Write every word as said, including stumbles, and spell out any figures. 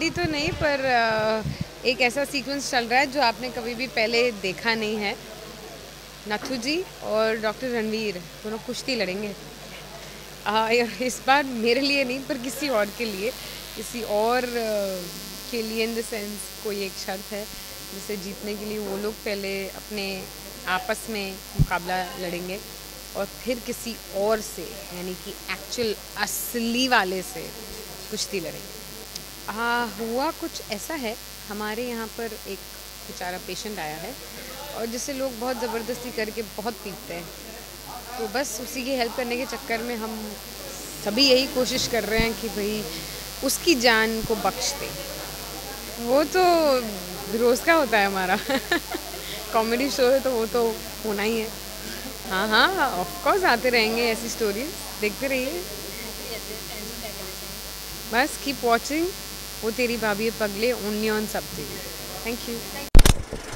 Comedy तो नहीं, पर एक ऐसा सीक्वेंस चल रहा है जो आपने कभी भी पहले देखा नहीं है। नथु जी और डॉक्टर रणवीर दोनों कुश्ती लड़ेंगे। आ, इस बार मेरे लिए नहीं, पर किसी और के लिए, किसी और के लिए इन द सेंस कोई एक शर्त है जिसे जीतने के लिए वो लोग पहले अपने आपस में मुकाबला लड़ेंगे और फिर किसी और से, यानी कि एक्चुअल असली वाले से कुश्ती लड़ेंगे। हाँ, हुआ कुछ ऐसा है, हमारे यहाँ पर एक बेचारा पेशेंट आया है और जिसे लोग बहुत ज़बरदस्ती करके बहुत पीटते हैं, तो बस उसी की हेल्प करने के चक्कर में हम सभी यही कोशिश कर रहे हैं कि भाई उसकी जान को बख्श दें। वो तो रोज़ का होता है हमारा कॉमेडी शो है तो वो तो होना ही है। हाँ हाँ, ऑफ कोर्स आते रहेंगे ऐसी स्टोरीज, देखते रहिए। बस कीप वॉचिंग वो तेरी भाभी पगले, only on SAB TV. Thank you.